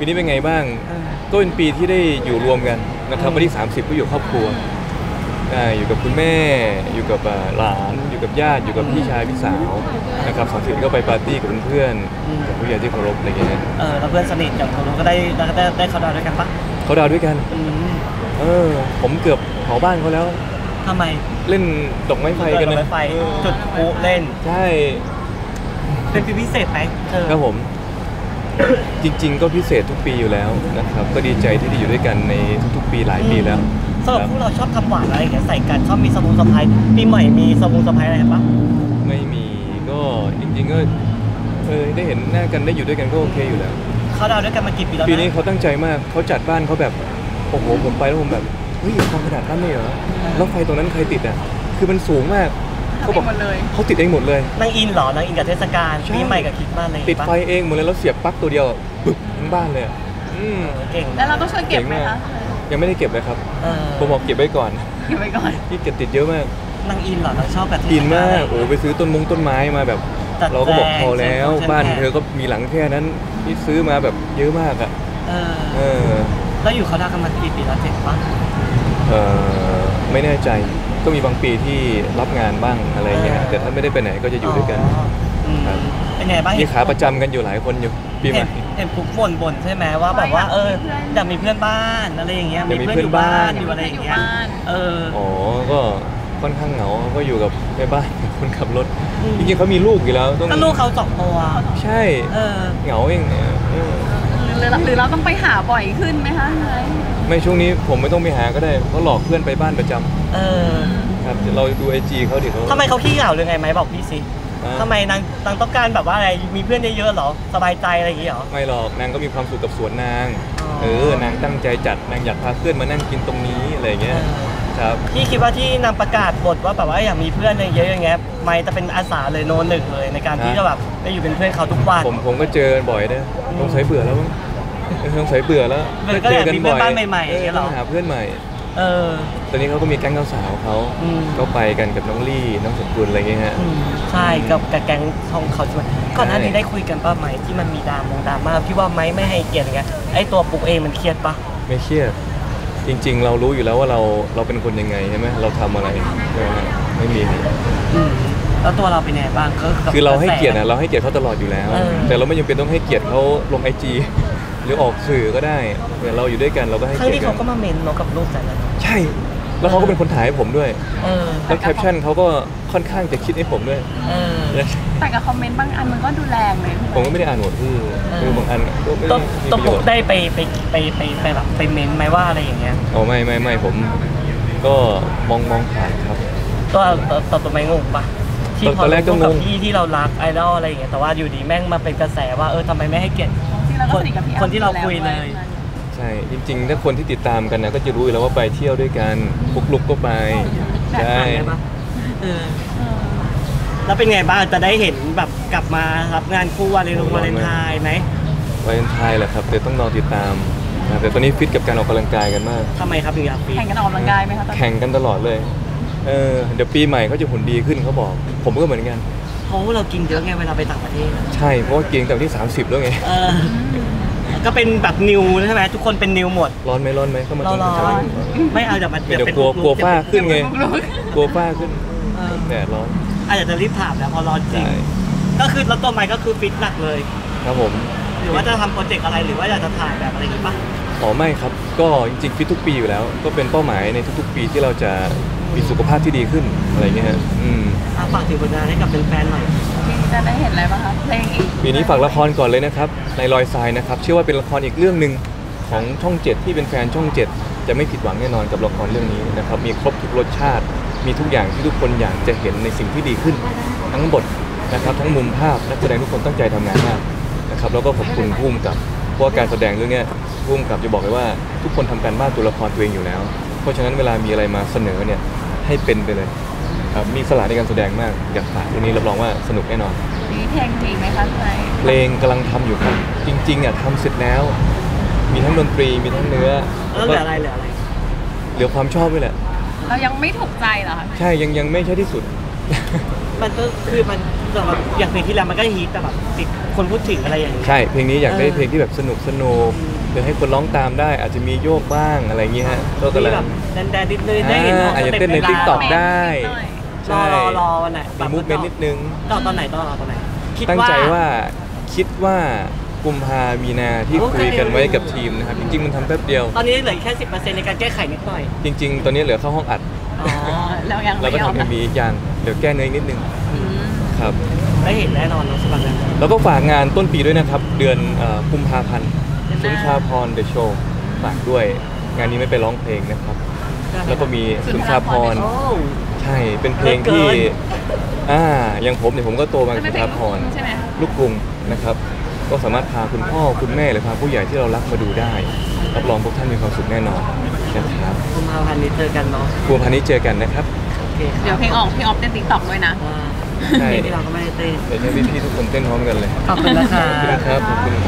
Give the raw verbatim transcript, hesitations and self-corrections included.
ปีนี้เป็นไงบ้างก็เป็นปีที่ได้อยู่รวมกันนะครับวันที่สามสิบก็อยู่ครอบครัวอยู่กับคุณแม่อยู่กับหลานอยู่กับญาติอยู่กับพี่ชายพี่สาวนะครับสองสิบก็ไปปาร์ตี้กับเพื่อนๆกับผู้ใหญ่ที่เคารพอะไรเงี้ยเออแล้วเพื่อนสนิทอย่างเขาก็ได้ได้ได้เขาดาวด้วยกันปะเขาดาวด้วยกันเออผมเกือบเผาบ้านเขาแล้วทำไมเล่นดอกไม้ไฟกันนะจุดพลุเล่นใช่เป็นปีพิเศษไหมครับผมจริงๆก็พิเศษทุกปีอยู่แล้วนะครับก็ดีใจที่ได้อยู่ด้วยกันในทุกๆปีหลายปีแล้วสำหรับพวกเราชอบทำหวานอะไรอย่างเงี้ยใส่กันชอบมีสมุนสะพายปีใหม่มีสมุนสะพายอะไรปะไม่มีก็จริงๆก็เออได้เห็นหน้ากันได้อยู่ด้วยกันก็โอเคอยู่แล้วเขาดาวด้วยกันมากี่ปีแล้วปีนี้เขาตั้งใจมากเขาจัดบ้านเขาแบบโอ้โหผมไปแล้วผมแบบเฮ้ยความขนาดนั้นเลยเหรอแล้วไฟตรงนั้นใครติดอ่ะคือมันสูงมากเขาบอกเขาติดเองหมดเลยนางอินหรอนางอินกับเทศกาลปีใหม่กับคริสต์มาสอะไรติดไฟเองหมดเลยแล้วเสียบปลั๊กตัวเดียวปึ๊บทั้งบ้านเลยอืมเก่งแล้วเราต้องช่วยเก็บไหมคะยังไม่ได้เก็บเลยครับผมบอกเก็บไว้ก่อนเก็บไว้ก่อนที่เก็บติดเยอะมากนางอินหรอนางชอบแบบอินมากโอ้ไปซื้อต้นมงต้นไม้มาแบบเราก็บอกพอแล้วบ้านเธอก็มีหลังแค่นั้นที่ซื้อมาแบบเยอะมากอ่ะเออแล้วอยู่เขาดาวกันมากี่ปีแล้วเจ็ดป่ะเออไม่แน่ใจก็มีบางปีที่รับงานบ้างอะไรเงี้ยแต่ถ้าไม่ได้ไปไหนก็จะอยู่ด้วยกันเป็นไงบ้างมีขาประจำกันอยู่หลายคนอยู่ปีใหม่เห็นปุ๊บบ่นบ่นใช่ไหมว่าแบบว่าเอออยากมีเพื่อนบ้านอะไรอย่างเงี้ยมีเพื่อนอยู่บ้านอยู่อะไรอย่างเงี้ยเอออ๋อก็ค่อนข้างเหงาก็อยู่กับแม่บ้านคนขับรถจริงๆเขามีลูกอยู่แล้วต้องลูกเขาสองตัวใช่เหงาเองหรือหรือเราต้องไปหาบ่อยขึ้นไหมคะไม่ช่วงนี้ผมไม่ต้องไปหาก็ได้เพราะหลอกเพื่อนไปบ้านประจำเออครับเราดูไอจีเขาดิเขาทำไมเขาขี้เหงาหรือไงไหมบอกพี่สิทำไมนางนางต้องการแบบว่าอะไรมีเพื่อนเยอะๆหรอสบายใจอะไรอย่างงี้หรอไม่หรอกนางก็มีความสุขกับสวนนางเออนางตั้งใจจัดนางอยากพาเพื่อนมานั่งกินตรงนี้อะไรเงี้ยครับพี่คิดว่าที่นางประกาศบทว่าแบบว่าอยากมีเพื่อนเยอะๆอย่างเงี้ยไม่จะเป็นอาสาเลยโนหนึ่งเลยในการที่จะแบบได้อยู่เป็นเพื่อนเขาทุกวันผมผมก็เจอบ่อยนะสงสัยเบื่อแล้วมั้งสงสัยเบื่อแล้วเจอกันบ่อยบ้านใหม่ๆเราหาเพื่อนใหม่เออตอนนี้เขาก็มีแก๊งสาวเขาก็ไปกันกับน้องลี่น้องสมบูรณ์อะไรเงี้ยฮะใช่กับกับแก๊งช่องเขาใช่ไหมก่อนหน้านี้ได้คุยกันป่ะไหมที่มันมีดรามงดราม่าพี่ว่าไหมไม่ให้เกียรติอย่างเงี้ยไอตัวปุ๊กเองมันเครียดป่ะไม่เครียดจริงๆเรารู้อยู่แล้วว่าเราเราเป็นคนยังไงใช่ไหมเราทำอะไรไม่มีแล้วตัวเราเป็นไงบ้างก็คือเราให้เกียรตินะเราให้เกียรติเขาตลอดอยู่แล้วแต่เราไม่จำเป็นต้องให้เกียรติเขาลงไอจีหรือออกสื่อก็ได้เนี่ยเราอยู่ด้วยกันเราก็ให้เกียรติกันครั้งที่เขาก็มาเมนเนาะกับรูปแต่ละใช่แล้วเขาก็เป็นคนถ่ายให้ผมด้วยแล้วแคปชั่นเขาก็ค่อนข้างจะคิดให้ผมด้วยแต่กับคอมเมนต์บางอันมันก็ดูแรงเลยผมก็ไม่ได้อ่านหมดคือคือบางอันก็ไม่ต้องต้องผมได้ไปไปไปไปไปแบบไปเมนไหมว่าอะไรอย่างเงี้ยอ๋อไม่ไม่ไม่ผมก็มองมองผ่านครับตัวตัวตัวไม่งงปะที่ตอนแรกก็งงที่ที่เรารักไอดอลอะไรอย่างเงี้ยแต่ว่าอยู่ดีแม่งมาเป็นกระแสว่าเออทำไมไม่ให้เกียรติคนที่เราคุยเลยใช่จริงๆถ้าคนที่ติดตามกันนะก็จะรู้อยู่แล้วว่าไปเที่ยวด้วยกันปุกลุกก็ไปใช่แล้วเป็นไงบ้างจะได้เห็นแบบกลับมารับงานคู่วาเลนวาเลนไทน์ไหมวาเลนไทน์แหละครับแต่ต้องรอติดตามแต่ตอนนี้ฟิตกับการออกกำลังกายกันมากทำไมครับถึงอยากฟิตแข่งกันออกกำลังกายไหมครับแข่งกันตลอดเลยเออเดี๋ยวปีใหม่เขาจะหุ่นดีขึ้นเขาบอกผมก็เหมือนกันเพราะว่าเรากินเยอะไงเวลาไปต่างประเทศใช่เพราะว่ากินแต่ที่สามสิบแล้วไงก็เป็นแบบนิวใช่ไหมทุกคนเป็นนิวหมดร้อนไหมร้อนไหมเข้ามาร้อนไม่เอาเดี๋ยวมันเดี๋ยวกลัวกลัวฝ้าขึ้นไงกลัวฝ้าขึ้นแดดร้อนอาจจะรีบถามแล้วพอร้อนจริงก็คือแล้วตัวใหม่ก็คือฟิตหนักเลยครับผมหรือว่าจะทำโปรเจกต์อะไรหรือว่าอยากจะถ่ายแบบอะไรนี้ป่ะอ๋อไม่ครับก็จริงๆฟิตทุกปีอยู่แล้วก็เป็นเป้าหมายในทุกๆปีที่เราจะมีสุขภาพที่ดีขึ้นอะไรเงี้ยฮะอืมฝากถึงผลงานให้กับแฟนๆหน่อยจะได้เห็นอะไรบ้างครับเพลงอีกปีนี้ฝากละครก่อนเลยนะครับในรอยทรายนะครับเชื่อว่าเป็นละครอีกเรื่องหนึ่งของช่องเจ็ดที่เป็นแฟนช่องเจ็ดจะไม่ผิดหวังแน่นอนกับละครเรื่องนี้นะครับมีครบทุกรสชาติมีทุกอย่างที่ทุกคนอยากจะเห็นในสิ่งที่ดีขึ้นทั้งบทนะครับทั้งมุมภาพนักแสดงทุกคนตั้งใจทำงานมากนะครับแล้วก็ขอบคุณผู้กำกับเพราะการแสดงเรื่องนี้ผู้กำกับจะบอกเลยว่าทุกคนทำการบ้านตัวละครตัวเองอยู่แล้วเพราะฉะนั้นเวลามีอะไรมาเสนอเนี่ยให้เป็นไปเลยครับมีสละในการแสดงมากอยากฝากเรื่องนี้รับรองว่าสนุกแน่นอนมีเพลงอีกไหมคะไหนเพลงกำลังทำอยู่ครับจริงๆอ่ะทำเสร็จแล้วมีทั้งดนตรีมีทั้งเนื้อแล้วเหลืออะไรเหลืออะไรเหลือความชอบด้วยแหละเรายังไม่ถูกใจเหรอคะใช่ยังยังไม่ใช่ที่สุดมันก็คือมันแบบอย่างเพลงที่แล้วมันก็ฮิตแต่แบบติดคนพูดถึงอะไรอย่างเงี้ยใช่เพลงนี้อยากได้เพลงที่แบบสนุกสนุกเดี๋ยวให้คนร้องตามได้อาจจะมีโยกบ้างอะไรอย่างเงี้ยฮะก็มีกำลังแบบแดนๆนิดนึงได้เห็นอ่าอาจจะเต้นใน TikTok ได้รอรอรอวันไหนมีมูฟเมนต์นิดนึงตอนตอนไหนตอนตอนไหนคิดตั้งใจว่าคิดว่ากุมภามีนาที่คุยกันไว้กับทีมนะครับ จริงๆมันทำแป๊บเดียวตอนนี้เหลือแค่สิบเปอร์เซ็นต์ในการแก้ไขนิดหน่อยจริง ๆ ตอนนี้เหลือเข้าห้องอัดอ๋อแล้วยังแล้วก็ไม่ยอมทำเอ็มนะวีอีกอย่างเดี๋ยวแก้เนื้ออีกนิดนึงอืมครับได้เห็นแน่นอนเนาะสำหรับนั้นแล้วก็ฝากงานต้นปีด้วยนะครับ เดือนเอ่อกุมภาพันธ์สุนทราพรเดอะโชว์ฝากด้วยงานนี้ไม่ไปร้องเพลงนะครับ แล้วก็มีสุนทราพรโอ้ใช่เป็นเพลงที่อ่าอย่างผมเนี่ยผมก็โตมากับสุนทราพรใช่ไหมลูกกรุงนะครับ ก็สามารถพาคุณพ่อคุณแม่หรือพาผู้ใหญ่ที่เรารักมาดูได้รับรองพวกท่านมีความสุขแน่นอนนะครับกุมภาพันธ์นี้เจอกันเนาะกุมภาพันธ์นี้เจอกันนะครับโอเคครับเดี๋ยวเพลงออกพี่ออฟเต้นติ๊กต็อกด้วยนะว่าใช่เพลงที่เราก็ไม่ได้เต้นเดี๋ยวให้พี่ๆทุกคนเต้นพร้อมกันเลยขอบคุณนะคขอบคุณะครับขอบคุณ